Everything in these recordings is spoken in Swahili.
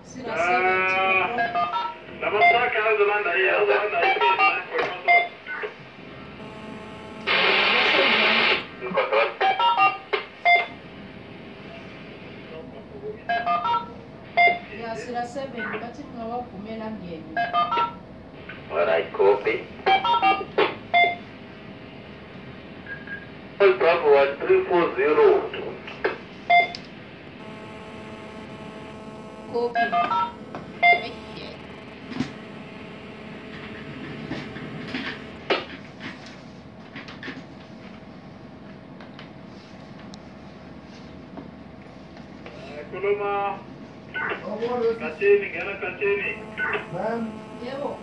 Sira 7 لما تساك هذا الآن هذا الآن ya sira 7 kati mwa kumela ngeni. Alright, copy. Bravo 1340. Copy. Kuluma kacheni gana kacheni Yebo.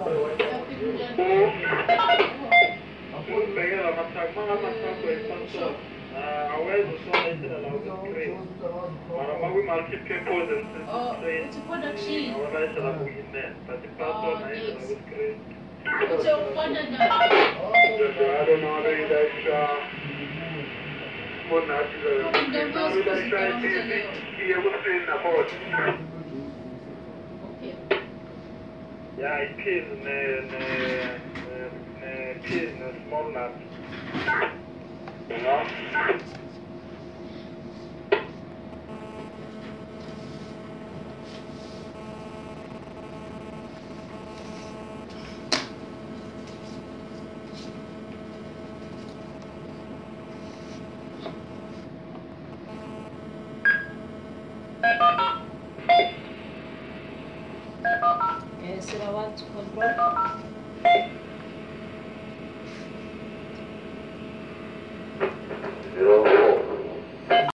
pegada masak kwa ipanso awezi usona isina la uskrin mara mawi malkipke pozen Uchipoda chini. awala isina la uine pati pato na isina la uskrin Uchipoda na. I don't know whether that's Mona yeah, it is in a small nut. You know? Sira 1 to control.